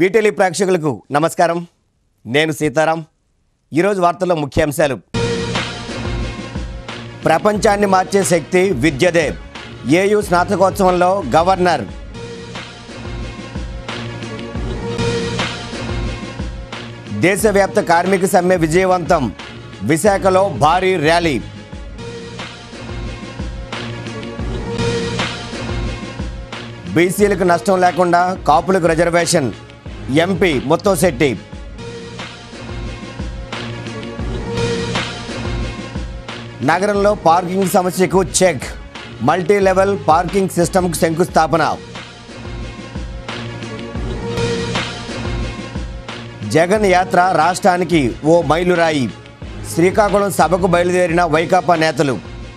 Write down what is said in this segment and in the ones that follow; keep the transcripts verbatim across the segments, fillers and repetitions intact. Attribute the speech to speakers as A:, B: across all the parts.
A: వీటిలి ప్రేక్షకులకు నమస్కారం. నేను సీతారాం. ఈరోజు వార్తల్లో ముఖ్యాంశాలు. ప్రపంచాన్ని మార్చే శక్తి విద్యదే. AU స్నాతకోత్సవంలో governor. దేశవ్యాప్త కార్మిక సమ్మె విజయవంతం. విశాఖలో భారీ ర్యాలీ. బీసీలకు నష్టం లేకుండా కాపులకు రిజర్వేషన్. ఎంపీ ముత్తంశెట్టి. నగరంలో పార్కింగ్ సమస్యకు చెక్. మల్టీ లెవెల్ పార్కింగ్ సిస్టమ్కు శంకుస్థాపన. జగన్ యాత్ర రాష్ట్రానికి ఓ మైలురాయి. శ్రీకాకుళం సభకు బయలుదేరిన వైకాపా నేతలు.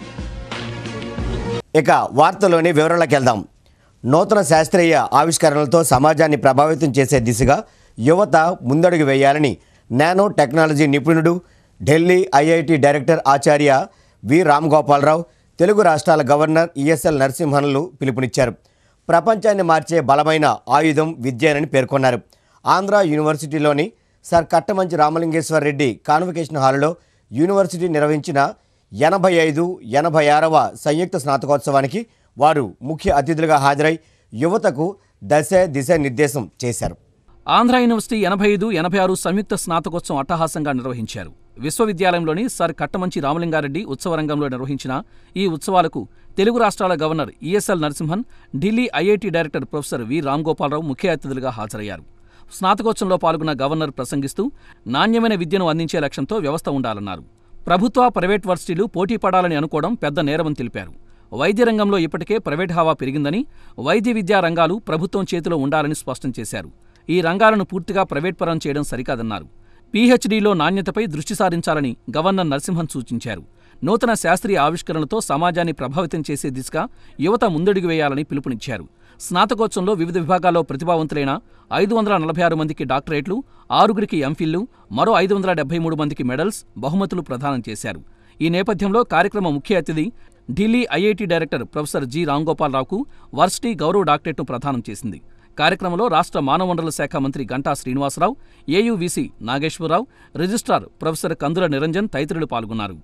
A: ఇక వార్తలోని వివరాలకు వెళ్దాం. నూతన శాస్త్రీయ ఆవిష్కరణలతో సమాజాన్ని ప్రభావితం చేసే దిశగా యువత ముందడుగు వేయాలని నానో టెక్నాలజీ నిపుణుడు, Delhi IIT director Acharya V Ram Gopalarao, Telugu రాష్ట్రాల గవర్నర్ ఈఎస్ఎల్ నరసింహన్లు పిలుపునిచ్చారు. ప్రపంచాన్ని మార్చే బలమైన ఆయుధం విద్యేనని పేర్కొన్నారు. ఆంధ్ర యూనివర్సిటీలోని సర్ కట్టమంచి రామలింగేశ్వర రెడ్డి కాన్వకేషన్ హాలులో యూనివర్సిటీ నిర్వహించిన ఎనభై ఐదు ఎనభై ఆరవ సంయుక్త స్నాతకోత్సవానికి వారు ముఖ్య అతిథులుగా హాజరై యువతకు దశ దిశ నిర్దేశం చేశారు.
B: ఆంధ్ర యూనివర్సిటీ ఎనభై ఐదు ఎనభై ఆరు సంయుక్త స్నాతకోత్సవం అట్టహాసంగా నిర్వహించారు. విశ్వవిద్యాలయంలోని సర్ కట్టమంచి రామలింగారెడ్డి ఉత్సవరంగంలో నిర్వహించిన ఈ ఉత్సవాలకు తెలుగు రాష్ట్రాల governor ESL Narasimhan, Delhi IIT director professor V Ram Gopalarao ముఖ్య అతిథులుగా హాజరయ్యారు. స్నాతకోత్సవంలో పాల్గొన్న గవర్నర్ ప్రసంగిస్తూ నాణ్యమైన విద్యను అందించే లక్ష్యంతో వ్యవస్థ ఉండాలన్నారు. ప్రభుత్వ, ప్రైవేట్ వర్సిటీలు పోటీ పడాలని అనుకోవడం పెద్ద నేరమని తెలిపారు. వైద్య రంగంలో ఇప్పటికే ప్రైవేట్ హవా పెరిగిందని, వైద్య విద్యా రంగాలు ప్రభుత్వం చేతిలో ఉండాలని స్పష్టం చేశారు. ఈ రంగాలను పూర్తిగా ప్రైవేట్ పరం చేయడం సరికాదన్నారు. పీహెచ్డీలో నాణ్యతపై దృష్టి సారించాలని గవర్నర్ నరసింహన్ సూచించారు. నూతన శాస్త్రీయ ఆవిష్కరణలతో సమాజాన్ని ప్రభావితం చేసే దిశగా యువత ముందడుగు వేయాలని పిలుపునిచ్చారు. స్నాతకోత్సవంలో వివిధ విభాగాల్లో ప్రతిభావంతులైన ఐదు వందల నలభై ఆరు మందికి డాక్టరేట్లు, ఆరుగురికి ఎంఫిల్లు, మరో ఐదు వందల డెబ్బై మూడు మందికి మెడల్స్, బహుమతులు ప్రదానం చేశారు. ఈ నేపథ్యంలో కార్యక్రమ ముఖ్య అతిథి Delhi IIT director professor G రాంగోపాలరావుకు వర్సిటీ గౌరవ డాక్టరేట్ను ప్రదానం చేసింది. కార్యక్రమంలో రాష్ట్ర మానవ వనరుల శాఖ మంత్రి Ganta Srinivasarao, AUVC Nageswararao, registrar professor Kandula Niranjan తదితరులు పాల్గొన్నారు.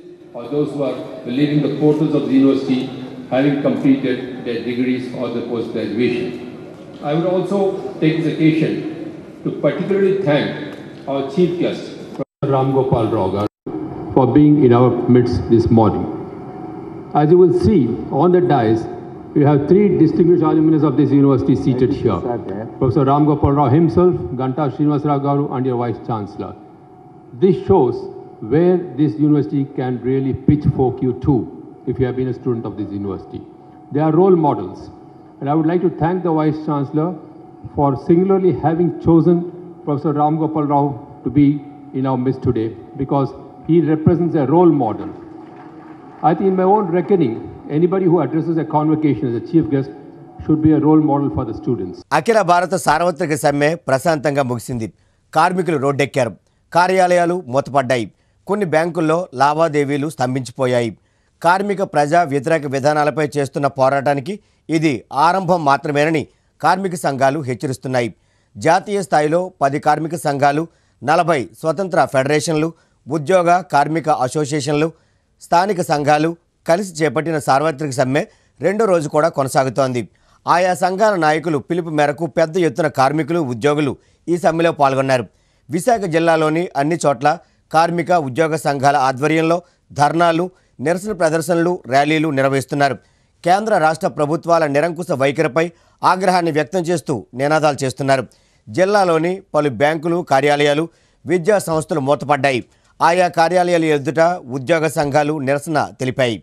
B: Having completed their degrees or the post-graduation. I would also take this occasion to particularly thank our Chief Guest, Professor Ram Gopal Rao, for being in our midst this morning. As you will see on the dais, we have three distinguished alumni of this university seated here. Professor Ram Gopal Rao himself, Ganta Srinivasarao Garu, and your Vice Chancellor. This shows where this university can really pitchfork you to if you have been a student of this university. They are role models. And I would like to thank the Vice Chancellor for singularly having chosen Professor Ram Gopal Rao to be in our midst today, because he represents a role model. I think in my own reckoning, anybody who addresses a convocation as a chief guest should be a role model for the students.
A: అఖిల భారత సార్వత్రిక సమ్మె ప్రశాంతంగా ముగిసింది. కార్మికులు రోడ్డెక్కారు. కార్యాలయాలు మూతపడ్డాయి. కొన్ని బ్యాంకుల్లో లావాదేవీలు స్తంభించిపోయాయి. కార్మిక ప్రజా వ్యతిరేక విధానాలపై చేస్తున్న పోరాటానికి ఇది ఆరంభం మాత్రమేనని కార్మిక సంఘాలు హెచ్చరిస్తున్నాయి. జాతీయ స్థాయిలో పది కార్మిక సంఘాలు, నలభై స్వతంత్ర ఫెడరేషన్లు, ఉద్యోగ కార్మిక అసోసియేషన్లు, స్థానిక సంఘాలు కలిసి చేపట్టిన సార్వత్రిక సమ్మె రెండో రోజు కూడా కొనసాగుతోంది. ఆయా సంఘాల నాయకులు పిలుపు మేరకు పెద్ద ఎత్తున కార్మికులు, ఉద్యోగులు ఈ సమ్మెలో పాల్గొన్నారు. విశాఖ జిల్లాలోని అన్ని చోట్ల కార్మిక, ఉద్యోగ సంఘాల ఆధ్వర్యంలో ధర్నాలు, నిరసన ప్రదర్శనలు, ర్యాలీలు నిర్వహిస్తున్నారు. కేంద్ర రాష్ట్ర ప్రభుత్వాల నిరంకుశ వైఖరిపై ఆగ్రహాన్ని వ్యక్తం చేస్తూ నినాదాలు చేస్తున్నారు. జిల్లాలోని పలు బ్యాంకులు, కార్యాలయాలు, విద్యా సంస్థలు మూతపడ్డాయి. ఆయా కార్యాలయాల ఎదుట ఉద్యోగ సంఘాలు నిరసన తెలిపాయి.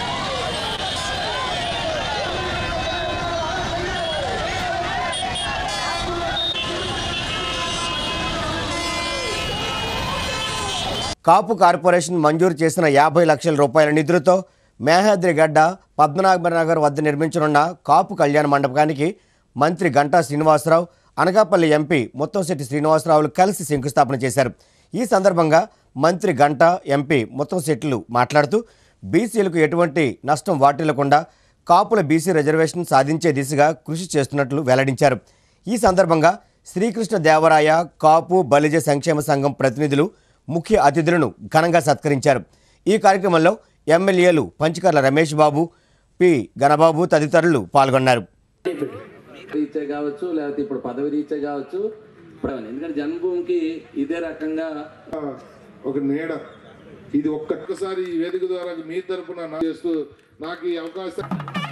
A: కాపు కార్పొరేషన్ మంజూరు చేసిన యాభై లక్షల రూపాయల నిధులతో మేహాద్రిగడ్డ పద్మనాభనగర్ వద్ద నిర్మించనున్న కాపు కళ్యాణ మండపానికి మంత్రి గంటా శ్రీనివాసరావు, అనకాపల్లి ఎంపీ ముత్తంశెట్టి శ్రీనివాసరావులు కలిసి శంకుస్థాపన చేశారు. ఈ సందర్భంగా మంత్రి గంటా, ఎంపీ ముత్తంశెట్టిలు మాట్లాడుతూ బీసీలకు ఎటువంటి నష్టం వాటిల్లకుండా కాపుల బీసీ రిజర్వేషన్ సాధించే దిశగా కృషి చేస్తున్నట్లు వెల్లడించారు. ఈ సందర్భంగా శ్రీకృష్ణ దేవరాయ కాపు బలిజ సంక్షేమ సంఘం ప్రతినిధులు ముఖ్య అతిథులను ఘనంగా సత్కరించారు. ఈ కార్యక్రమంలో ఎమ్మెల్యేలు పంచకర్ల రమేష్ బాబు, పి గణబాబు తదితరులు పాల్గొన్నారు.
C: రీత్యా కావచ్చు, లేకపోతే ఇప్పుడు పదవి రీత్యా కావచ్చు, ఎందుకంటే జన్మభూమికి ఇదే రకంగా
D: ఒక నీడ. ఇది ఒక్కసారి ఈ వేదిక ద్వారా మీ తరఫున చేస్తూ నాకు ఈ అవకాశం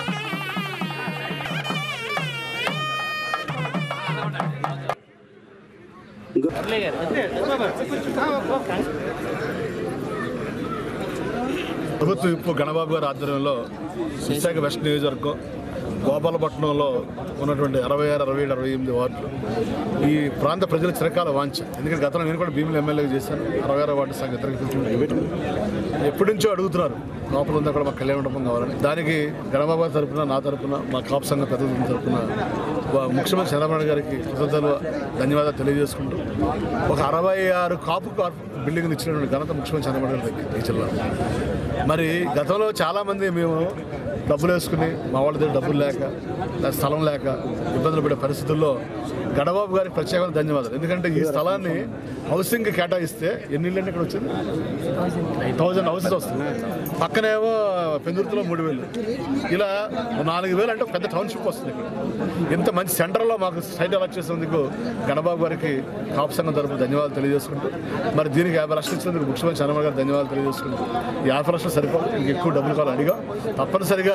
E: ప్రభుత్వ విప్పు గణబాబు గారి ఆధ్వర్యంలో విశాఖ వెస్ట్ నియోజకవర్గం గోపాలపట్నంలో ఉన్నటువంటి అరవై ఆరు అరవై ఏడు అరవై ఎనిమిది వార్డులు ఈ ప్రాంత ప్రజల చిరకాల వాంఛ. ఎందుకంటే గతంలో నేను కూడా భీములు ఎమ్మెల్యేగా చేశాను. అరవై ఆరు వార్డు సంఘ ఎప్పటి నుంచో అడుగుతున్నారు కాపులంతా కూడా మాకు కళ్యాణ మండపం కావాలని. దానికి గణబాబు గారి తరఫున, నా తరఫున, మా కాపు సంఘ పెద్దల తరఫున ముఖ్యమంత్రి చంద్రబాబు గారికి కృతజ్ఞతలు ధన్యవాదాలు తెలియజేసుకుంటూ ఒక అరవై ఆరు కాపు బిల్డింగ్లు ఇచ్చినటువంటి ఘనత ముఖ్యమంత్రి చంద్రబాబు గారి దగ్గర ఈ జిల్లా. మరి గతంలో చాలామంది మేము డబ్బులు వేసుకుని మా వాళ్ళ దగ్గర డబ్బులు లేక, స్థలం లేక ఇబ్బందులు పడే పరిస్థితుల్లో గణబాబు గారికి ప్రత్యేకమైన ధన్యవాదాలు. ఎందుకంటే ఈ స్థలాన్ని హౌసింగ్కి కేటాయిస్తే ఎన్ని ఇళ్ళు ఇక్కడ వచ్చింది? థౌజండ్ హౌసెస్ వస్తుంది. పక్కనేమో పెందుర్తిలో మూడు వేలు, ఇలా నాలుగు వేలు అంటే పెద్ద టౌన్షిప్ వస్తుంది. ఇక్కడ ఇంత మంచి సెంటర్లో మాకు సైట్ అలాట్ చేసినందుకు గణబాబు గారికి కాపు సంఘం తరపున ధన్యవాదాలు తెలియజేసుకుంటూ, మరి దీనికి యాభై లక్షలు ఇచ్చినందుకు ముఖ్యమంత్రి చంద్రబాబు గారికి ధన్యవాదాలు తెలియజేసుకుంటూ, ఈ యాభై లక్షలు సరిపోదు, ఇంక ఎక్కువ డబ్బులు కావాలి అడిగా తప్పనిసరిగా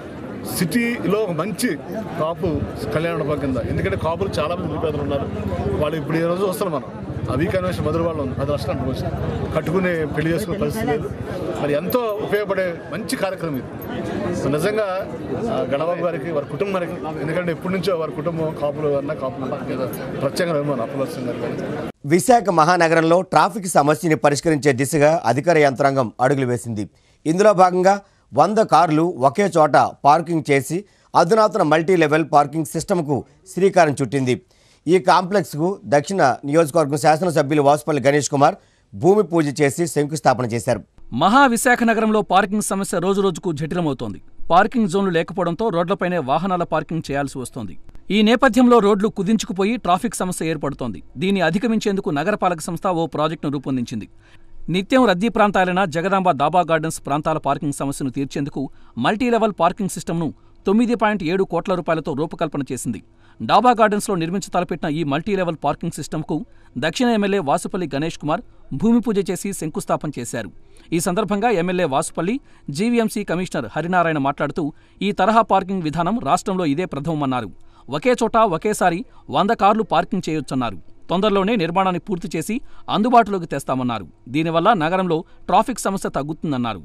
E: సిటీలో ఒక మంచి కాపు కళ్యాణ మండపం కింద. ఎందుకంటే కాపులు చాలామంది నిరుపేదలు ఉన్నారు. వాళ్ళు ఇప్పుడు ఈ రోజు వస్తారు. మనం ఆ వీక్ అన్వేషణ మొదలు వాళ్ళు ఉంది పది లక్షలు అనుకోవచ్చు, కట్టుకుని పెళ్లి చేసుకునే పరిస్థితి లేదు. మరి ఎంతో ఉపయోగపడే మంచి కార్యక్రమం ఇది. నిజంగా గణబాబు గారికి, వారి కుటుంబానికి, ఎందుకంటే ఎప్పటి నుంచో వారి కుటుంబం కాపులు అన్న కాపులు మీద ప్రత్యేకంగా అభిమానం అప్పలసం గారు.
A: విశాఖ మహానగరంలో ట్రాఫిక్ సమస్యని పరిష్కరించే దిశగా అధికార యంత్రాంగం అడుగులు వేసింది. ఇందులో భాగంగా వంద కార్లు ఒకే చోట పార్కింగ్ చేసి అధునాతన మల్టీ లెవెల్ పార్కింగ్ సిస్టమ్కు శ్రీకారం చుట్టింది. ఈ కాంప్లెక్స్కు దక్షిణ నియోజకవర్గం శాసనసభ్యులు వాసుపల్లి గణేష్ కుమార్ భూమి పూజ చేసి శంకుస్థాపన చేశారు.
B: మహావిశాఖ నగరంలో పార్కింగ్ సమస్య రోజురోజుకు జటిలమవుతోంది. పార్కింగ్ జోన్లు లేకపోవడంతో రోడ్లపైనే వాహనాల పార్కింగ్ చేయాల్సి వస్తోంది. ఈ నేపథ్యంలో రోడ్లు కుదించుకుపోయి ట్రాఫిక్ సమస్య ఏర్పడుతోంది. దీన్ని అధిగమించేందుకు నగరపాలక సంస్థ ఓ ప్రాజెక్టును రూపొందించింది. నిత్యం రద్దీ ప్రాంతాలైన జగదాంబ దాబా గార్డెన్స్ ప్రాంతాల పార్కింగ్ సమస్యను తీర్చేందుకు మల్టీలెవెల్ పార్కింగ్ సిస్టమ్ను తొమ్మిది పాయింట్ ఏడు కోట్ల రూపాయలతో రూపకల్పన చేసింది. డాబా గార్డెన్స్లో నిర్మించి తలపెట్టిన ఈ మల్టీలెవెల్ పార్కింగ్ సిస్టమ్కు దక్షిణ ఎమ్మెల్యే వాసుపల్లి గణేష్ కుమార్ భూమి పూజ చేసి శంకుస్థాపన చేశారు. ఈ సందర్భంగా MLA Vasupalli, GVMC commissioner Harinarayana మాట్లాడుతూ ఈ తరహా పార్కింగ్ విధానం రాష్ట్రంలో ఇదే ప్రథమమన్నారు. ఒకే చోట ఒకేసారి వంద కార్లు పార్కింగ్ చేయొచ్చన్నారు. తొందరలోనే నిర్మాణాన్ని పూర్తి చేసి అందుబాటులోకి తెస్తామన్నారు. దీనివల్ల నగరంలో ట్రాఫిక్ సమస్య తగ్గుతుందన్నారు.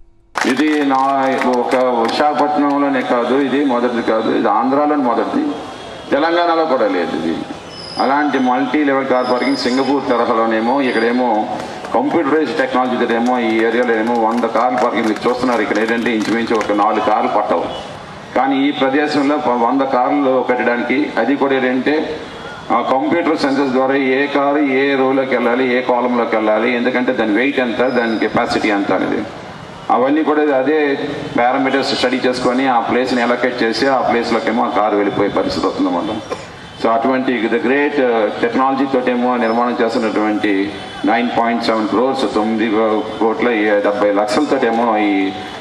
F: ఇది నా ఒక విశాఖపట్నంలోనే కాదు, ఇది మొదటిది కాదు, ఇది ఆంధ్రాలోని మొదటిది, తెలంగాణలో కూడా లేదు ఇది. అలాంటి multi level car parking Singapore తరహాలోనేమో, ఇక్కడేమో కంప్యూటరైజ్ టెక్నాలజీ ఏమో ఈ ఏరియాలో ఏమో వంద కార్లు పార్కింగ్ చూస్తున్నారు. ఇక్కడ ఏంటంటే ఇంచుమించు ఒక నాలుగు కార్లు పట్టవు. కానీ ఈ ప్రదేశంలో వంద కార్లు పెట్టడానికి, అది కూడా ఏంటంటే కంప్యూటర్ సెన్సర్స్ ద్వారా ఏ కారు ఏ రోలోకి వెళ్ళాలి, ఏ కాలంలోకి వెళ్ళాలి, ఎందుకంటే దాని వెయిట్ ఎంత, దాని కెపాసిటీ ఎంత అనేది అవన్నీ కూడా అదే పారామీటర్స్ స్టడీ చేసుకొని ఆ ప్లేస్ని ఎలొకేట్ చేసి ఆ ప్లేస్లోకేమో ఆ కారు వెళ్ళిపోయే పరిస్థితి వస్తుందన్నమాట. సో అటువంటి ద గ్రేట్ టెక్నాలజీ తోటేమో నిర్మాణం చేస్తున్నటువంటి నైన్ పాయింట్ సెవెన్ క్రోర్స్ తొమ్మిది కోట్ల డెబ్బై లక్షలతోటేమో ఈ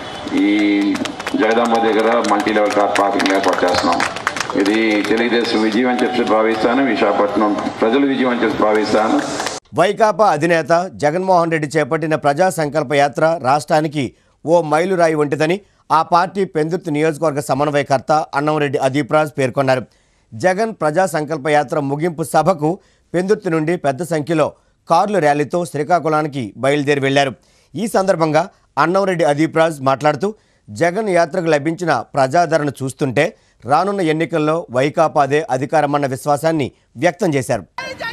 F: ఈ జగదాంబ దగ్గర మల్టీ లెవెల్ కార్ పార్కింగ్ ఏర్పాటు చేస్తున్నాం. ఇది తెలుగుదేశం విజయం అని చెప్పి భావిస్తాను, విశాఖపట్నం ప్రజలు విజయం అని చెప్పి భావిస్తాను.
A: వైకాపా అధినేత జగన్మోహన్ రెడ్డి చేపట్టిన ప్రజా సంకల్ప యాత్ర రాష్ట్రానికి ఓ మైలురాయి వంటిదని ఆ పార్టీ పెందుర్తి నియోజకవర్గ సమన్వయకర్త అన్నంరెడ్డి అదీప్రాజ్ పేర్కొన్నారు. జగన్ ప్రజా సంకల్ప యాత్ర ముగింపు సభకు పెందుర్తి నుండి పెద్ద సంఖ్యలో కార్లు ర్యాలీతో శ్రీకాకుళానికి బయలుదేరి వెళ్లారు. ఈ సందర్భంగా అన్నంరెడ్డి అదీప్రాజ్ మాట్లాడుతూ జగన్ యాత్రకు లభించిన ప్రజాదరణ చూస్తుంటే రానున్న ఎన్నికల్లో వైకాపాదే అధికారమన్న విశ్వాసాన్ని వ్యక్తం చేశారు.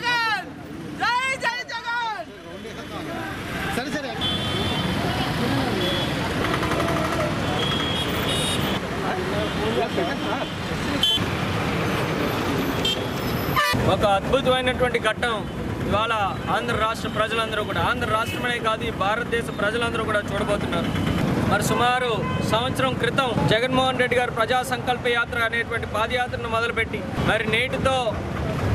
G: ఒక అద్భుతమైనటువంటి ఘట్టం ఇవాళ ఆంధ్ర రాష్ట్ర ప్రజలందరూ కూడా, ఆంధ్ర రాష్ట్రమే కాదు ఈ భారతదేశ ప్రజలందరూ కూడా చూడబోతున్నారు. మరి సుమారు సంవత్సరం క్రితం జగన్మోహన్ రెడ్డి గారు ప్రజా సంకల్ప యాత్ర అనేటువంటి పాదయాత్రను మొదలుపెట్టి మరి నేటితో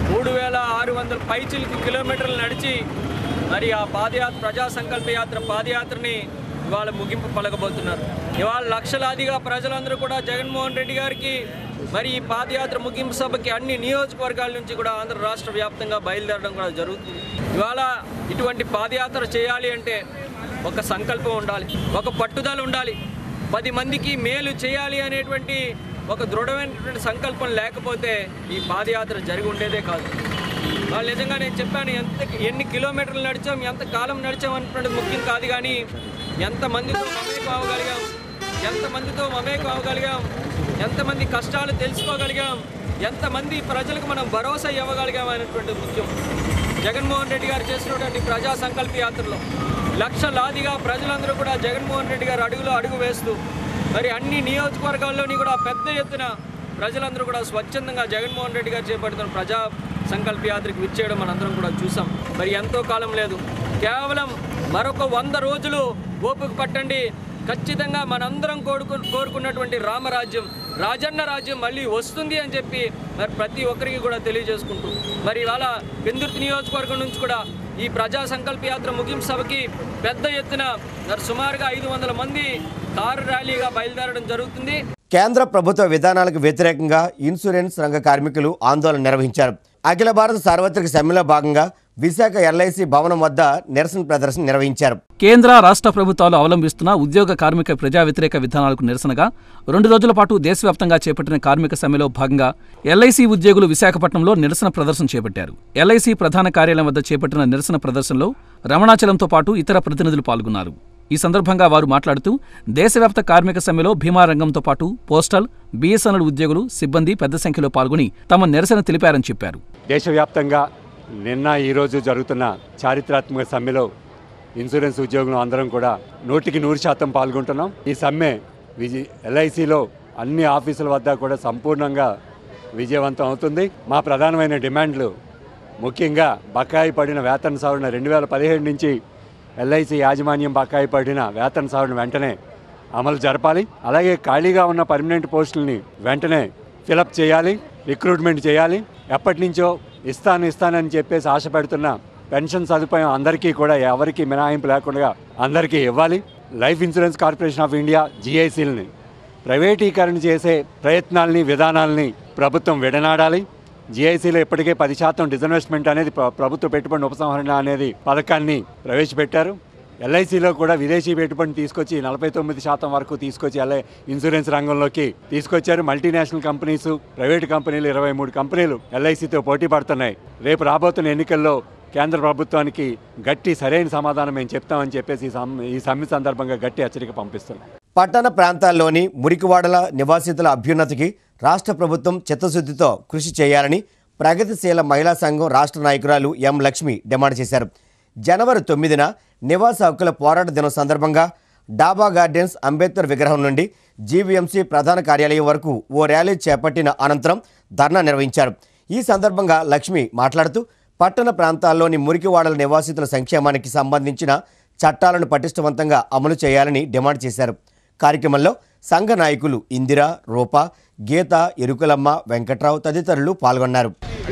G: మూడు వేల ఆరు వందల పైచిలకు కిలోమీటర్లు నడిచి మరి ఆ పాదయాత్ర ప్రజా సంకల్ప యాత్ర పాదయాత్రని ఇవాళ ముగింపు పలకబోతున్నారు. ఇవాళ లక్షలాదిగా ప్రజలందరూ కూడా జగన్మోహన్ రెడ్డి గారికి మరి ఈ పాదయాత్ర ముగింపు సభకి అన్ని నియోజకవర్గాల నుంచి కూడా ఆంధ్ర రాష్ట్ర వ్యాప్తంగా బయలుదేరడం కూడా జరుగుతుంది. ఇవాళ ఇటువంటి పాదయాత్ర చేయాలి అంటే ఒక సంకల్పం ఉండాలి, ఒక పట్టుదల ఉండాలి, పది మందికి మేలు చేయాలి అనేటువంటి ఒక దృఢమైనటువంటి సంకల్పం లేకపోతే ఈ పాదయాత్ర జరిగి ఉండేదే కాదు. వాళ్ళు నిజంగా నేను చెప్పాను, ఎంత ఎన్ని కిలోమీటర్లు నడిచాం, ఎంత కాలం నడిచాం అనేటువంటిది ముఖ్యం కాదు, కానీ ఎంతమందితో మమేకం అవ్వగలిగాం, ఎంతమందితో మమేకం అవ్వగలిగాం, ఎంతమంది కష్టాలు తెలుసుకోగలిగాం, ఎంతమంది ప్రజలకు మనం భరోసా ఇవ్వగలిగాం అనేటువంటిది ముఖ్యం. జగన్మోహన్ రెడ్డి గారు చేసినటువంటి ప్రజా సంకల్ప యాత్రలో లక్షలాదిగా ప్రజలందరూ కూడా జగన్మోహన్ రెడ్డి గారు అడుగులో అడుగు వేస్తూ మరి అన్ని నియోజకవర్గాల్లోని కూడా పెద్ద ఎత్తున ప్రజలందరూ కూడా స్వచ్ఛందంగా జగన్మోహన్ రెడ్డి గారు చేపడుతున్న ప్రజా సంకల్ప యాత్రకు విచ్చేయడం మనందరం కూడా చూసాం. మరి ఎంతో కాలం లేదు, కేవలం మరొక వంద రోజులు ఓపిక పట్టండి. ఖచ్చితంగా మనందరం కోరుకు కోరుకున్నటువంటి రామరాజ్యం, రాజన్న రాజ్యం మళ్ళీ వస్తుంది అని చెప్పి మరి ప్రతి ఒక్కరికి కూడా తెలియజేసుకుంటూ మరి ఇవాళ పెందుర్తి నియోజకవర్గం నుంచి కూడా ఈ ప్రజా సంకల్ప యాత్ర ముగింపు సభకి పెద్ద ఎత్తున మరి సుమారుగా ఐదు వందల మంది కారు ర్యాలీగా బయలుదేరడం జరుగుతుంది.
A: కేంద్ర ప్రభుత్వ విధానాలకు వ్యతిరేకంగా ఇన్సూరెన్స్ రంగ కార్మికులు ఆందోళన నిర్వహించారు. అఖిల భారత సార్వత్రిక సమ్మెలో భాగంగా విశాఖ ఎల్ఐసి భవనం వద్ద నిరసన ప్రదర్శన నిర్వహించారు.
B: కేంద్ర రాష్ట్ర ప్రభుత్వాలు అవలంబిస్తున్న ఉద్యోగ కార్మిక ప్రజా వ్యతిరేక విధానాలకు నిరసనగా రెండు రోజుల పాటు దేశవ్యాప్తంగా చేపట్టిన కార్మిక సమ్మెలో భాగంగా ఎల్ఐసి ఉద్యోగులు విశాఖపట్నంలో నిరసన ప్రదర్శన చేపట్టారు. ఎల్ఐసి ప్రధాన కార్యాలయం వద్ద చేపట్టిన నిరసన ప్రదర్శనలో రమణాచలంతో పాటు ఇతర ప్రతినిధులు పాల్గొన్నారు. ఈ సందర్భంగా వారు మాట్లాడుతూ దేశవ్యాప్త కార్మిక సమ్మెలో భీమా రంగంతో పాటు పోస్టల్, బీఎస్ఎన్ఎల్ ఉద్యోగులు, సిబ్బంది పెద్ద సంఖ్యలో పాల్గొని తమ నిరసన తెలిపారని చెప్పారు.
H: దేశవ్యాప్తంగా నిన్న ఈరోజు జరుగుతున్న చారిత్రాత్మక సమ్మెలో ఇన్సూరెన్స్ ఉద్యోగులు అందరం కూడా నూటికి నూరు శాతం పాల్గొంటున్నాం. ఈ సమ్మె విజయ ఎల్ఐసిలో అన్ని ఆఫీసుల వద్ద కూడా సంపూర్ణంగా విజయవంతం అవుతుంది. మా ప్రధానమైన డిమాండ్లు ముఖ్యంగా బకాయి పడిన వేతన సవరణ రెండు వేల పదిహేడు నుంచి ఎల్ఐసి యాజమాన్యం బకాయి పడిన వేతన సవరణ వెంటనే అమలు జరపాలి. అలాగే ఖాళీగా ఉన్న పర్మనెంట్ పోస్టులని వెంటనే ఫిలప్ చేయాలి, రిక్రూట్మెంట్ చేయాలి. ఎప్పటి నుంచో ఇస్తాను ఇస్తానని చెప్పేసి ఆశ పెడుతున్న పెన్షన్ సదుపాయం అందరికీ కూడా ఎవరికి మినహాయింపు లేకుండా అందరికీ ఇవ్వాలి. Life insurance corporation of India జిఐసిల్ని ప్రైవేటీకరణ చేసే ప్రయత్నాలని విధానాలని ప్రభుత్వం విడనాడాలి. జిఐసిలో ఇప్పటికే పది శాతం డిస్ఇన్వెస్ట్మెంట్ అనేది ప్రభుత్వ పెట్టుబడి ఉపసంహరణ అనేది పథకాన్ని ప్రవేశపెట్టారు. ఎల్ఐసిలో కూడా విదేశీ పెట్టుబడిని తీసుకొచ్చి నలభై తొమ్మిది శాతం వరకు తీసుకొచ్చి ఎల్ఐ ఇన్సూరెన్స్ రంగంలోకి తీసుకొచ్చారు. మల్టీనేషనల్ కంపెనీసు, ప్రైవేటు కంపెనీలు ఇరవై మూడు కంపెనీలు ఎల్ఐసితో పోటీ పడుతున్నాయి. రేపు రాబోతున్న ఎన్నికల్లో కేంద్ర ప్రభుత్వానికి గట్టి సరైన సమాధానం మేము చెప్తామని చెప్పేసి ఈ సమ్మె సందర్భంగా గట్టి హెచ్చరిక పంపిస్తున్నాం.
A: పట్టణ ప్రాంతాల్లోని మురికివాడల నివాసితుల అభ్యున్నతికి రాష్ట్ర ప్రభుత్వం చిత్తశుద్ధితో కృషి చేయాలని ప్రగతిశీల మహిళా సంఘం రాష్ట్ర నాయకురాలు ఎం లక్ష్మి డిమాండ్ చేశారు. జనవరి తొమ్మిదిన నివాస హక్కుల పోరాట దినం సందర్భంగా డాబా గార్డెన్స్ అంబేద్కర్ విగ్రహం నుండి జీవీఎంసీ ప్రధాన కార్యాలయం వరకు ఓ ర్యాలీ చేపట్టిన అనంతరం ధర్నా నిర్వహించారు. ఈ సందర్భంగా లక్ష్మి మాట్లాడుతూ పట్టణ ప్రాంతాల్లోని మురికివాడల నివాసితుల సంక్షేమానికి సంబంధించిన చట్టాలను పటిష్టవంతంగా అమలు చేయాలని డిమాండ్ చేశారు. కార్యక్రమంలో సంఘ నాయకులు ఇందిరా, రూప, గీత, ఎరుకులమ్మ, వెంకట్రావు తదితరులు పాల్గొన్నారు.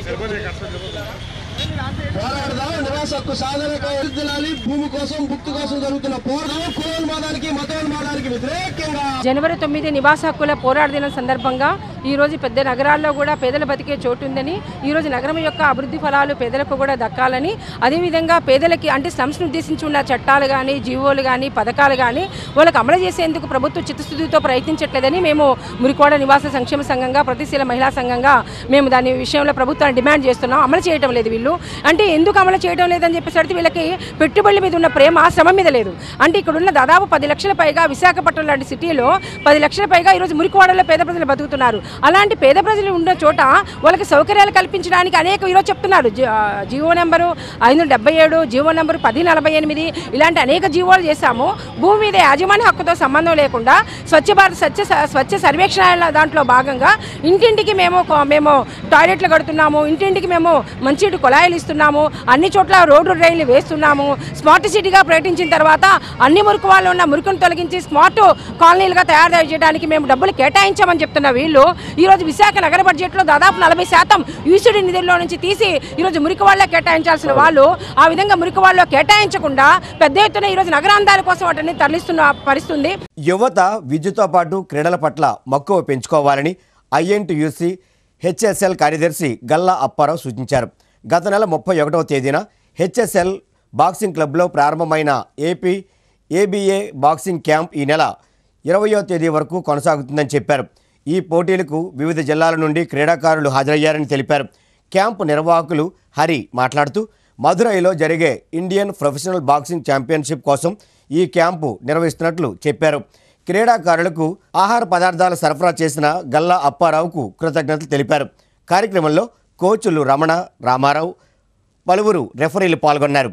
I: భూమి కోసం భుక్తి కోసం జరుగుతున్న పోరాటం కులోన్మాదానికి మతోన్మాదానికి వ్యతిరేకంగా
J: జనవరి తొమ్మిది నివాస హక్కుల పోరాట దినం సందర్భంగా ఈ రోజు పెద్ద నగరాల్లో కూడా పేదల బతికే చోటు ఉందని, ఈ రోజు నగరం యొక్క అభివృద్ధి ఫలాలు పేదలకు కూడా దక్కాలని, అదేవిధంగా పేదలకి అంటే స్లమ్స్ను ఉద్దేశించి ఉన్న చట్టాలు కానీ, జీవోలు కానీ, పథకాలు కానీ వాళ్ళకి అమలు చేసేందుకు ప్రభుత్వ చిత్తశుద్ధితో ప్రయత్నించట్లేదని మేము మురికివాడ నివాస సంక్షేమ సంఘంగా, ప్రగతిశీల మహిళా సంఘంగా మేము దాని విషయంలో ప్రభుత్వాన్ని డిమాండ్ చేస్తున్నాం. అమలు చేయడం లేదు వీళ్ళు. అంటే ఎందుకు అమలు చేయడం లేదని చెప్పేసరికి వీళ్ళకి పెట్టుబడుల మీద ఉన్న ప్రేమ శ్రమ మీద లేదు. అంటే ఇక్కడ ఉన్న దాదాపు పది లక్షల పైగా విశాఖపట్నం లాంటి సిటీలో పది లక్షల పైగా ఈరోజు మురికివాడలో పేద ప్రజలు బతుకుతున్నారు. అలాంటి పేద ప్రజలు ఉన్న చోట వాళ్ళకి సౌకర్యాలు కల్పించడానికి అనేక ఈరోజు చెప్తున్నారు. జీవో నెంబరు ఐదు డెబ్బై ఏడు, జీవో నెంబరు పది నలభై ఎనిమిది ఇలాంటి అనేక జీవోలు చేశాము. భూమి మీద యాజమాన్య హక్కుతో సంబంధం లేకుండా స్వచ్ఛ భారత్ స్వచ్ఛ స్వచ్ఛ సర్వేక్షణ దాంట్లో భాగంగా ఇంటింటికి మేము మేము టాయిలెట్లు కడుతున్నాము, ఇంటింటికి మేము మంచినీటి కుళాయిలు ఇస్తున్నాము, అన్ని చోట్ల రోడ్డు రైళ్లు వేస్తున్నాము. స్మార్ట్ సిటీగా ప్రకటించిన తర్వాత అన్ని మురికి వాళ్ళు ఉన్న మురికిని తొలగించి స్మార్ట్ కాలనీలుగా తయారు చేయడానికి మేము డబ్బులు కేటాయించామని చెప్తున్న వీళ్ళు ఈరోజు విశాఖ నగర బడ్జెట్లో దాదాపు నలభై శాతం యూసీడీ నిధుల్లో నుంచి తీసి ఈరోజు మురికి వాళ్ళే కేటాయించాల్సిన వాళ్ళు ఆ విధంగా మురికి వాళ్ళు కేటాయించకుండా పెద్ద ఎత్తున ఈరోజు నగరాందాల కోసం వాటిని తరలిస్తున్న పరిస్థితి.
A: యువత విద్యతో పాటు క్రీడల పట్ల మక్కువ పెంచుకోవాలని ఐఎన్టీయూసీ హెచ్ఎస్ఎల్ కార్యదర్శి గల్లా అప్పారావు సూచించారు. గత నెల ముప్పై ఒకటవ తేదీన హెచ్ఎస్ఎల్ బాక్సింగ్ క్లబ్లో ప్రారంభమైన ఏపీ ఏబీఏ బాక్సింగ్ క్యాంప్ ఈ నెల ఇరవయో తేదీ వరకు కొనసాగుతుందని చెప్పారు. ఈ పోటీలకు వివిధ జిల్లాల నుండి క్రీడాకారులు హాజరయ్యారని తెలిపారు. క్యాంపు నిర్వాహకులు హరి మాట్లాడుతూ మదురైలో జరిగే ఇండియన్ ప్రొఫెషనల్ బాక్సింగ్ ఛాంపియన్షిప్ కోసం ఈ క్యాంపు నిర్వహిస్తున్నట్లు చెప్పారు. క్రీడాకారులకు ఆహార పదార్థాలు సరఫరా చేసిన గల్లా అప్పారావుకు కృతజ్ఞతలు తెలిపారు. కార్యక్రమంలో కోచ్లు రమణ, రామారావు, పలువురు రెఫరీలు పాల్గొన్నారు.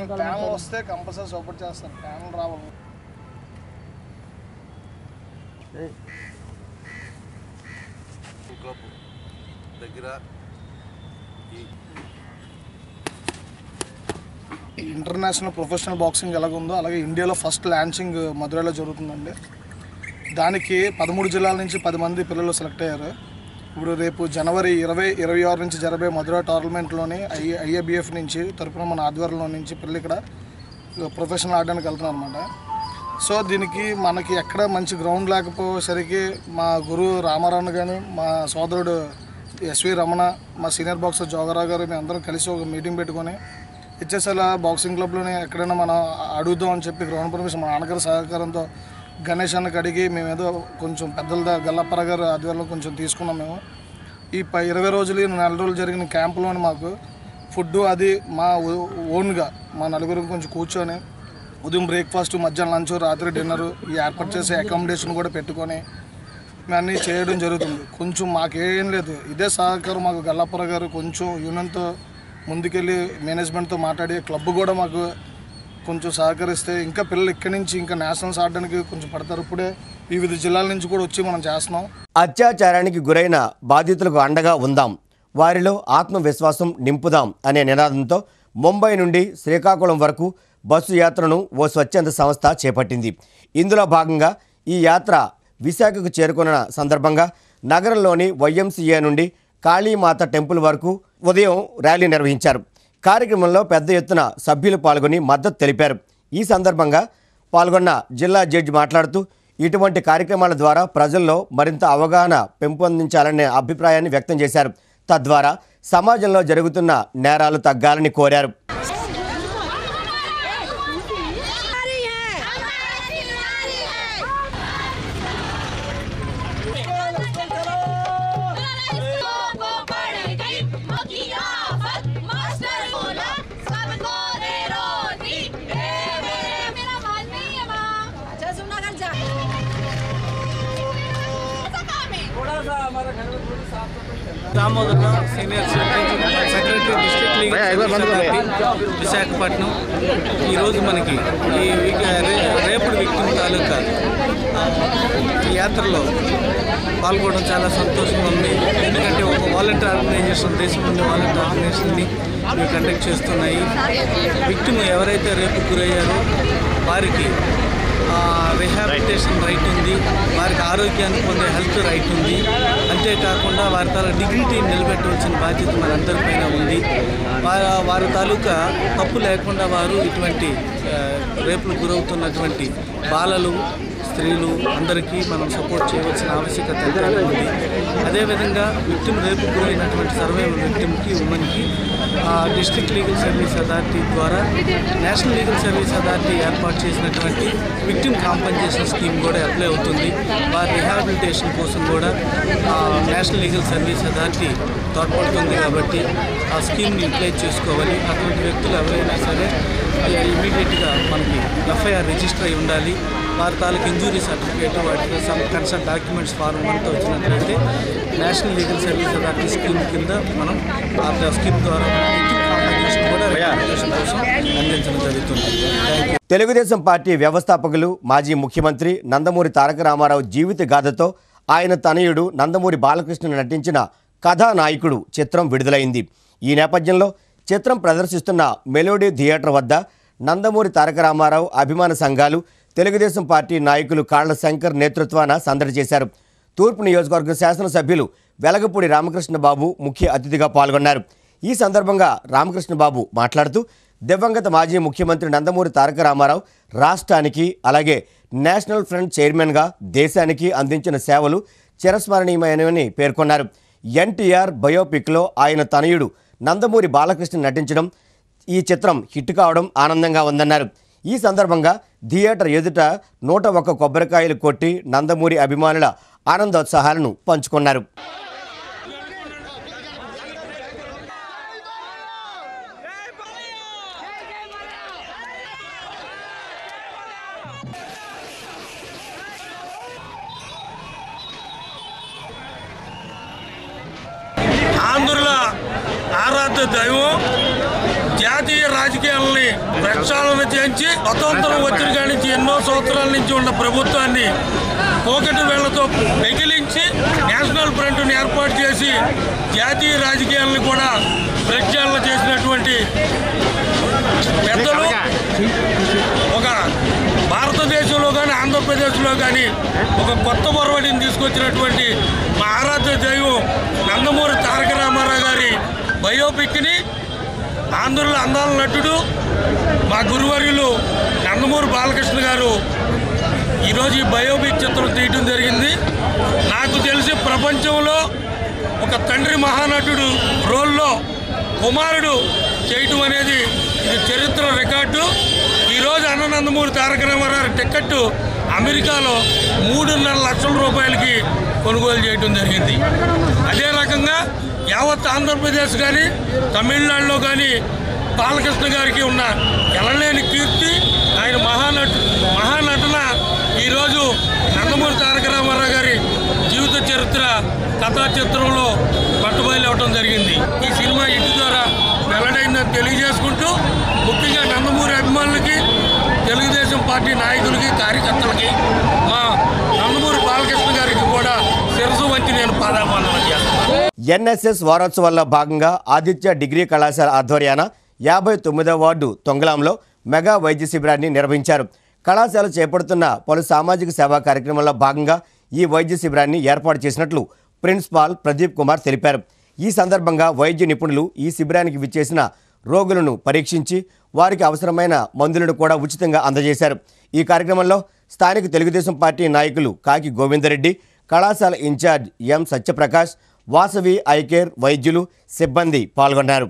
K: ఇంటర్నేషనల్ ప్రొఫెషనల్ బాక్సింగ్ ఎలాగుందో అలాగే ఇండియాలో ఫస్ట్ లాంచింగ్ మదురైలో జరుగుతుందండి. దానికి పదమూడు జిల్లాల నుంచి పది మంది పిల్లలు సెలెక్ట్ అయ్యారు. ఇప్పుడు రేపు జనవరి ఇరవై ఇరవై ఆరు నుంచి జరిగే మధుర టోర్నమెంట్లోని ఐ ఐఏబిఎఫ్ నుంచి తరపున మన ఆధ్వర్యంలో నుంచి పిల్లలు ఇక్కడ ప్రొఫెషనల్ ఆడడానికి వెళ్తున్నారు అనమాట. సో దీనికి మనకి ఎక్కడ మంచి గ్రౌండ్ లేకపోయేసరికి మా గురువు రామారావు కానీ మా సోదరుడు ఎస్వి రమణ, మా సీనియర్ బాక్సర్ జోగరావు గారు మేము అందరం కలిసి ఒక మీటింగ్ పెట్టుకొని హెచ్ఎస్ఎల్ బాక్సింగ్ క్లబ్లోనే ఎక్కడైనా మనం అడుగుదాం అని చెప్పి గ్రౌండ్ పర్మిషన్ మా నాన్నగారి సహకారంతో గణేష్ అన్నకి అడిగి మేము ఏదో కొంచెం పెద్దల గల్లప్పర గారు ఆధ్వర్యంలో కొంచెం తీసుకున్నాం. మేము ఈ ప ఇరవై రోజులు నెల రోజులు జరిగిన క్యాంపులోని మాకు ఫుడ్ అది మా ఓన్గా మా నలుగురికి కొంచెం కూర్చొని ఉదయం బ్రేక్ఫాస్ట్, మధ్యాహ్నం లంచ్, రాత్రి డిన్నరు ఈ ఏర్పాటు చేసే అకామిడేషన్ కూడా పెట్టుకొని మేము అన్నీ చేయడం జరుగుతుంది. కొంచెం మాకేం లేదు, ఇదే సహకారం మాకు గల్లప్పర గారు కొంచెం యూనియన్తో ముందుకెళ్ళి మేనేజ్మెంట్తో మాట్లాడి క్లబ్ కూడా మాకు కొంచెం సహకరిస్తే ఇంకా పిల్లలు ఇక్కడి నుంచి ఇంకా నేషనల్స్ ఆడడానికి కొంచెం పడతారు. ఇప్పుడే వివిధ జిల్లాల నుంచి కూడా వచ్చి మనం చేస్తున్నాం.
A: అత్యాచారానికి గురైన బాధితులకు అండగా ఉందాం, వారిలో ఆత్మవిశ్వాసం నింపుదాం అనే నినాదంతో ముంబై నుండి శ్రీకాకుళం వరకు బస్సు యాత్రను ఓ స్వచ్ఛంద సంస్థ చేపట్టింది. ఇందులో భాగంగా ఈ యాత్ర విశాఖకు చేరుకున్న సందర్భంగా నగరంలోని వైఎంసీఏ నుండి కాళీమాత టెంపుల్ వరకు ఉదయం ర్యాలీ నిర్వహించారు. కార్యక్రమంలో పెద్ద ఎత్తున సభ్యులు పాల్గొని మద్దతు తెలిపారు. ఈ సందర్భంగా పాల్గొన్న జిల్లా జడ్జి మాట్లాడుతూ ఇటువంటి కార్యక్రమాల ద్వారా ప్రజల్లో మరింత అవగాహన పెంపొందించాలనే అభిప్రాయాన్ని వ్యక్తం చేశారు. తద్వారా సమాజంలో జరుగుతున్న నేరాలు తగ్గాలని కోరారు.
L: Damodar senior secretary district league Visakhapatnam. ఈరోజు మనకి ఈ రేపుడు విక్టిమ్ తాలూకా ఈ యాత్రలో పాల్గొనడం చాలా సంతోషంగా ఉంది. ఎందుకంటే ఒక వాలంటీర్ ఆర్గనైజేషన్ దేశం నుండి వాలంటీర్ ఆర్గనైజేషన్ని ఇవి కండక్ట్ చేస్తున్నాయి. విక్టిమ్ ఎవరైతే రేపు గురయ్యారో వారికి రిహాబిలిటేషన్ రైట్ ఉంది, వారికి ఆరోగ్యాన్ని పొందే హెల్త్ రైట్ ఉంది. అంతేకాకుండా వారి తాలూకా డిగ్నిటీని నిలబెట్టవలసిన బాధ్యత మనందరిపైన ఉంది. వారి వారి తాలూకా తప్పు లేకుండా వారు ఇటువంటి రేపులు గురవుతున్నటువంటి బాలలు, స్త్రీలు అందరికీ మనం సపోర్ట్ చేయవలసిన ఆవశ్యకత ఎంతైనా ఉంది. అదేవిధంగా విక్టిమ్ రేపు గురైనటువంటి సర్వైవల్ విక్టిమ్కి, ఉమెన్కి డిస్ట్రిక్ట్ లీగల్ సర్వీస్ అథారిటీ ద్వారా నేషనల్ లీగల్ సర్వీస్ అథారిటీ ఏర్పాటు చేసినటువంటి విక్టిమ్ కాంపెన్సేషన్ స్కీమ్ కూడా అప్లై అవుతుంది. వారి రిహాబిలిటేషన్ కోసం కూడా నేషనల్ లీగల్ సర్వీస్ అథారిటీ తోడ్పడుతుంది. కాబట్టి ఆ స్కీమ్ని యూటిలైజ్ చేసుకోవాలి. అటువంటి వ్యక్తులు ఎవరైనా సరే ఇమీడియట్గా మనకి ఎఫ్ఐఆర్ రిజిస్టర్ అయి ఉండాలి. వారి తాలూకు ఇంజూరీ సర్టిఫికేట్, వాటి సమ్ కన్సర్న్ డాక్యుమెంట్స్ ఫార్మ్ అంతా వచ్చినట్లయితే national legal service authority scheme కింద మనం ఆ స్కీమ్ ద్వారా కూడా రిహాబిలిటేషన్ కోసం అందించడం జరుగుతుంది.
A: తెలుగుదేశం పార్టీ వ్యవస్థాపకులు మాజీ ముఖ్యమంత్రి నందమూరి తారక రామారావు జీవిత గాథతో ఆయన తనయుడు నందమూరి బాలకృష్ణ నటించిన కథానాయకుడు చిత్రం విడుదలైంది. ఈ నేపథ్యంలో చిత్రం ప్రదర్శిస్తున్న మెలోడీ థియేటర్ వద్ద నందమూరి తారక రామారావు అభిమాన సంఘాలు, తెలుగుదేశం పార్టీ నాయకులు కాళ్ల శంకర్ నేతృత్వాన సందడి చేశారు. తూర్పు నియోజకవర్గ శాసనసభ్యులు వెలగపూడి రామకృష్ణబాబు ముఖ్య అతిథిగా పాల్గొన్నారు. ఈ సందర్భంగా రామకృష్ణబాబు మాట్లాడుతూ దివంగత మాజీ ముఖ్యమంత్రి నందమూరి తారక రామారావు రాష్ట్రానికి అలాగే నేషనల్ ఫ్రంట్ చైర్మన్గా దేశానికి అందించిన సేవలు చిరస్మరణీయమైనవని పేర్కొన్నారు. ఎన్టీఆర్ బయోపిక్లో ఆయన తనయుడు నందమూరి బాలకృష్ణ నటించడం, ఈ చిత్రం హిట్ కావడం ఆనందంగా ఉందన్నారు. ఈ సందర్భంగా థియేటర్ ఎదుట నూట ఒక్క కొబ్బరికాయలు కొట్టి నందమూరి అభిమానుల ఆనందోత్సాహాలను పంచుకున్నారు.
M: ఆంధ్రుల ఆరాధ్య దైవం జాతీయ రాజకీయాలని ప్రక్షాళన చేయించి స్వతంత్రం వచ్చిన కాడి నుంచి ఎన్నో సంవత్సరాల నుంచి ఉన్న ప్రభుత్వాన్ని పోకెట్ వేళ్లతో పెగిలించి నేషనల్ ఫ్రంట్ను ఏర్పాటు చేసి జాతీయ రాజకీయాలను కూడా ప్రక్షాళన చేసినటువంటి పెద్దలు ఒక భారతదేశంలో కానీ ఆంధ్రప్రదేశ్లో కానీ ఒక కొత్త ఒరవడిని తీసుకొచ్చినటువంటి మా ఆరాధ్య దైవం నందమూరి తారక రామారావు గారి బయోపిక్ని ఆంధ్రుల అందాల నటుడు మా గురువర్యులు నందమూరి బాలకృష్ణ గారు ఈరోజు ఈ బయోపిక్ చిత్రం తీయడం జరిగింది. నాకు తెలిసి ప్రపంచంలో ఒక తండ్రి మహానటుడు రోల్లో కుమారుడు చేయటం అనేది ఇది చరిత్ర రికార్డు. ఈరోజు అన్న నందమూరి తారక రామారావు టికెట్ అమెరికాలో మూడున్నర లక్షల రూపాయలకి కొనుగోలు చేయడం జరిగింది. అదే రకంగా యావత్ ఆంధ్రప్రదేశ్ కానీ తమిళనాడులో కానీ బాలకృష్ణ గారికి ఉన్న ఎనలేని కీర్తి, ఆయన మహానటు మహానటన ఈరోజు నందమూరి తారక రామారావు గారి జీవిత చరిత్ర కథా చిత్రంలో పట్టుబయలు అవడం జరిగింది. ఈ సినిమా ఇంటి ద్వారా వెల్లడైందని తెలియజేసుకుంటూ ముఖ్యంగా నందమూరి అభిమానులకి, తెలుగుదేశం పార్టీ నాయకులకి, కార్యకర్తలకి, మా నందమూరి బాలకృష్ణ గారికి కూడా శిరసు వంచి నేను పాదాపాలన చేస్తాను.
A: ఎన్ఎస్ఎస్ వారోత్సవాల్లో భాగంగా ఆదిత్య డిగ్రీ కళాశాల ఆధ్వర్యాన యాభై తొమ్మిదవ వార్డు తొంగలాంలో మెగా వైద్య శిబిరాన్ని నిర్వహించారు. కళాశాల చేపడుతున్న పలు సామాజిక సేవా కార్యక్రమాల్లో భాగంగా ఈ వైద్య శిబిరాన్ని ఏర్పాటు చేసినట్లు ప్రిన్సిపాల్ ప్రదీప్ కుమార్ తెలిపారు. ఈ సందర్భంగా వైద్య నిపుణులు ఈ శిబిరానికి విచ్చేసిన రోగులను పరీక్షించి వారికి అవసరమైన మందులను కూడా ఉచితంగా అందజేశారు. ఈ కార్యక్రమంలో స్థానిక తెలుగుదేశం పార్టీ నాయకులు కాకి గోవిందరెడ్డి, కళాశాల in charge M Satyaprakash, Vasavi eye care వైద్యులు, సిబ్బంది పాల్గొన్నారు.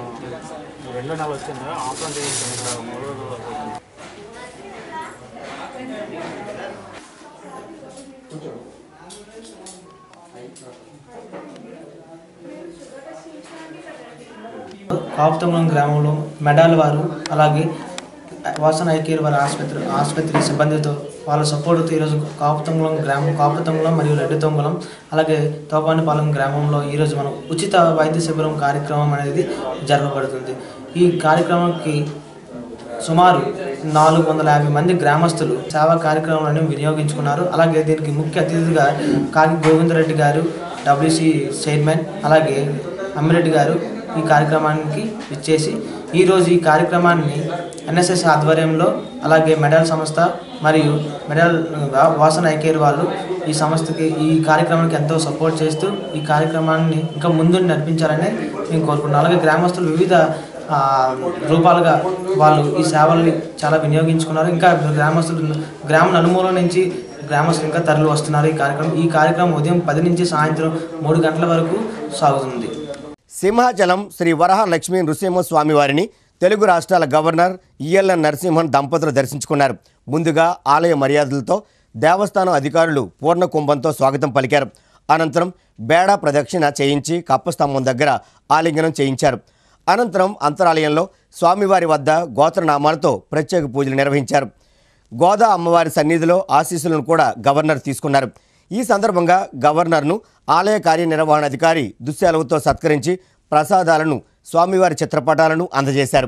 N: కాపుతమలం గ్రామంలో మెడాల్ వారు అలాగే వాసన ఐకేర్ వారి ఆసుపత్రి ఆసుపత్రి సిబ్బందితో వాళ్ళ సపోర్టుతో ఈరోజు కాపుతమలం గ్రామం కాపుతమలం మరియు రెడ్డితొంగలం అలాగే తోపానిపాలెం గ్రామంలో ఈరోజు మనం ఉచిత వైద్య శిబిరం కార్యక్రమం అనేది జరగబడుతుంది. ఈ కార్యక్రమానికి సుమారు నాలుగు వందల యాభై మంది గ్రామస్తులు సేవా కార్యక్రమాలను వినియోగించుకున్నారు. అలాగే దీనికి ముఖ్య అతిథిగా కాకి గోవిందరెడ్డి గారు, డబ్ల్యూసీ చైర్మన్, అలాగే అమ్మిరెడ్డి గారు ఈ కార్యక్రమానికి ఇచ్చేసి ఈరోజు ఈ కార్యక్రమాన్ని ఎన్ఎస్ఎస్ ఆధ్వర్యంలో అలాగే మెడల్ సంస్థ మరియు మెడల్ వాసన ఐకేర్ వాళ్ళు ఈ సంస్థకి ఈ కార్యక్రమానికి ఎంతో సపోర్ట్ చేస్తూ ఈ కార్యక్రమాన్ని ఇంకా ముందు నడిపించాలని మేము కోరుకుంటున్నాం. అలాగే గ్రామస్తులు వివిధ రూపాలుగా వాళ్ళు ఈ సేవల్ని చాలా వినియోగించుకున్నారు. ఇంకా గ్రామస్తులు గ్రామ నలుమూల నుంచి గ్రామస్తులు ఇంకా తరలి వస్తున్నారు. ఈ కార్యక్రమం ఈ కార్యక్రమం ఉదయం పది నుంచి సాయంత్రం మూడు గంటల వరకు సాగుతుంది.
A: సింహాచలం శ్రీ వరహ లక్ష్మీ నృసింహస్వామి వారిని తెలుగు రాష్ట్రాల గవర్నర్ ఈఎల్ఎన్ నరసింహన్ దంపతులు దర్శించుకున్నారు. ముందుగా ఆలయ మర్యాదలతో దేవస్థానం అధికారులు పూర్ణ కుంభంతో స్వాగతం పలికారు. అనంతరం బేడా ప్రదక్షిణ చేయించి కప్పస్తంభం దగ్గర ఆలింగనం చేయించారు. అనంతరం అంతరాలయంలో స్వామివారి వద్ద గోత్రనామాలతో ప్రత్యేక పూజలు నిర్వహించారు. గోదా అమ్మవారి సన్నిధిలో ఆశీస్సులను కూడా గవర్నర్ తీసుకున్నారు. ఈ సందర్భంగా గవర్నర్ను ఆలయ కార్యనిర్వహణాధికారి దుశ్శాలువతో సత్కరించి ప్రసాదాలను, స్వామివారి చిత్రపటాలను అందజేశారు.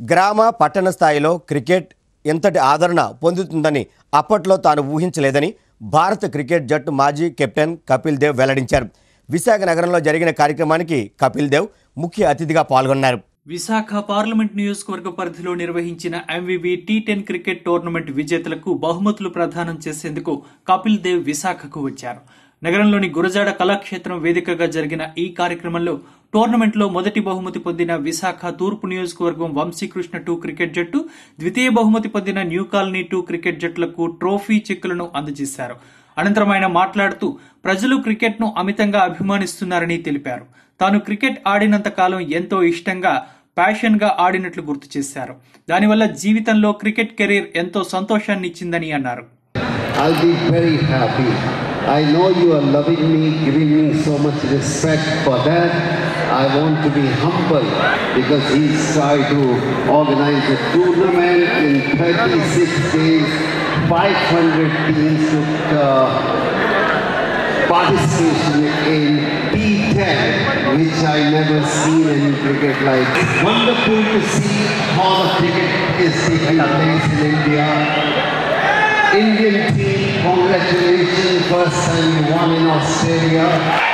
A: గ్రామ పట్టణ స్థాయిలో క్రికెట్ ఎంతటి ఆదరణ పొందుతుందని అప్పట్లో తాను ఊహించలేదని భారత క్రికెట్ జట్టు మాజీ కెప్టెన్ కపిల్ దేవ్ వెల్లడించారు. విశాఖ నగరంలో జరిగిన కార్యక్రమానికి కపిల్ దేవ్ ముఖ్య అతిథిగా పాల్గొన్నారు.
O: విశాఖ పార్లమెంట్ నియోజకవర్గ పరిధిలో నిర్వహించిన MVB T ten cricket tournament విజేతలకు బహుమతులు ప్రదానం చేసేందుకు కపిల్ దేవ్ విశాఖకు వచ్చారు. నగరంలోని గురజాడ కళాక్షేత్రం వేదికగా జరిగిన ఈ కార్యక్రమంలో టోర్నమెంట్లో మొదటి బహుమతి పొందిన విశాఖ తూర్పు నియోజకవర్గం వంశీకృష్ణ టూ క్రికెట్ జట్టు, ద్వితీయ బహుమతి పొందిన న్యూ కాలనీ టూ క్రికెట్ జట్లకు ట్రోఫీ చెక్కులను అందజేశారు. అనంతరం ఆయన మాట్లాడుతూ ప్రజలు క్రికెట్ను అమితంగా అభిమానిస్తున్నారని తెలిపారు. తాను క్రికెట్ ఆడినంత కాలం ఎంతో ఇష్టంగా ప్యాషన్గా ఆడినట్లు గుర్తు చేశారు. దానివల్ల జీవితంలో క్రికెట్ కెరీర్ ఎంతో సంతోషాన్ని ఇచ్చిందని అన్నారు.
P: I'll be very happy. I know you are loving me, giving me so much respect for that. I want to be humble because he's tried to organize a tournament in thirty-six days. five hundred teams took uh, participation in T ten, which I never seen in cricket like. It's wonderful to see how the cricket is taking place in India. Indian team, congratulations, first time you won in Australia.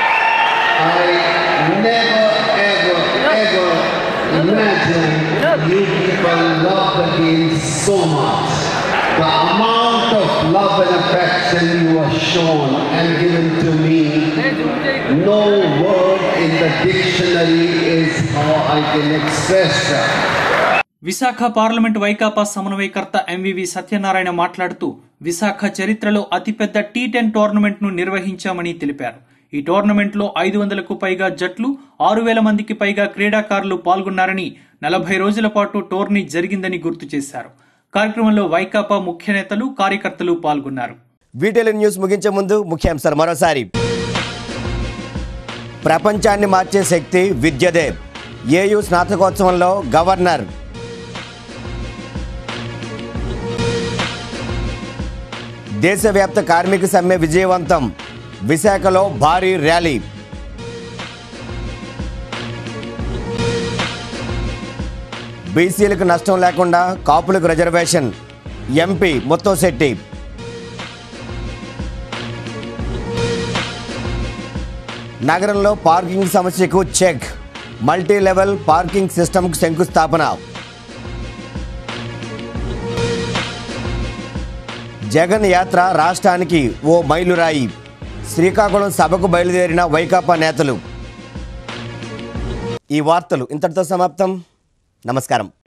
P: I never, ever, ever imagined you people love the game so much. The amount of love and affection you have shown and given to me, no word in the dictionary is how I can express that.
O: Visakha parliament Vaikapa సమన్వయకర్త MVV Satyanarayana మాట్లాడుతూ విశాఖ చరిత్రలో అతిపెద్ద tea ten tournament ను నిర్వహించామని తెలిపారు. ఈ టోర్నమెంట్లో ఐదు వందలకు పైగా జట్లు, ఆరు వేల మందికి పైగా క్రీడాకారులు పాల్గొన్నారని, నలభై రోజుల పాటు టోర్నీ జరిగిందని గుర్తు చేశారు. కార్యక్రమంలో వైకాపా ముఖ్య నేతలు, కార్యకర్తలు పాల్గొన్నారు.
A: వీటిలో న్యూస్ ముగించే ముందు ముఖ్యాంశాలు మరోసారి. ప్రపంచాన్ని మార్చే శక్తి విద్యదే. AU స్నాతకోత్సవంలో governor. దేశవ్యాప్త కార్మిక సమ్మె విజయవంతం. విశాఖలో భారీ ర్యాలీ. బీసీలకు నష్టం లేకుండా కాపులకు రిజర్వేషన్. ఎంపీ ముత్తంశెట్టి. నగరంలో పార్కింగ్ సమస్యకు చెక్. మల్టీ లెవెల్ పార్కింగ్ సిస్టమ్కు శంకుస్థాపన. జగన్ యాత్ర రాష్ట్రానికి ఓ మైలురాయి. శ్రీకాకుళం సభకు బయలుదేరిన వైకాపా నేతలు. ఈ వార్తలు ఇంతటితో సమాప్తం. నమస్కారం.